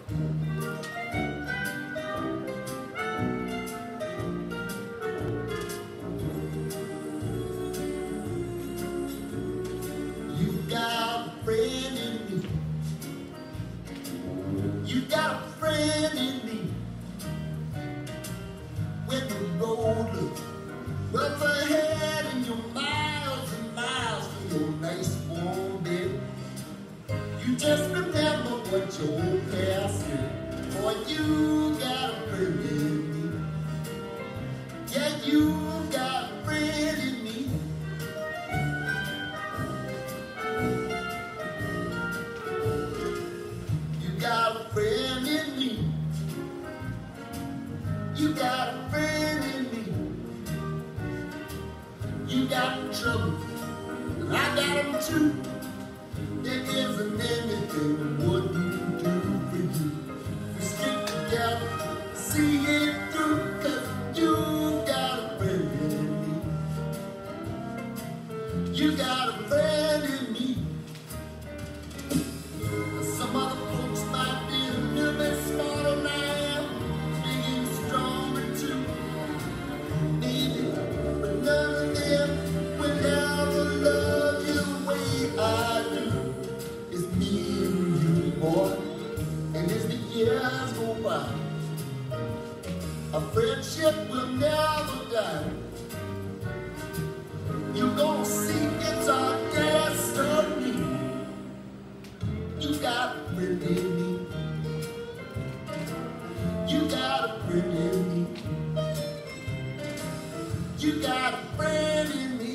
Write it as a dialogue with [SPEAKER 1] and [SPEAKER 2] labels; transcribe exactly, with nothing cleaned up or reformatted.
[SPEAKER 1] You got a friend in me. You got a friend in me. When the road looks rough ahead and you're miles and miles from your nice warm bed, you just remember what your old past did. Boy, you got a friend in me. Yeah, you got a friend in me. You got a friend in me. You got a friend in me. You got trouble, and I got them too. There isn't anything I wouldn't do for you. We stick together, see it through, 'cause you got a friend in me. You got a friend in me. Some other folks might be a little bit smarter than I am, big and stronger too, maybe, but none of them will ever love you the way I do. It's me and you, boy, and as the years go by, our friendship will never die. You're gonna see it's our destiny. You got a friend in me. You got a friend in me. You got a friend in me.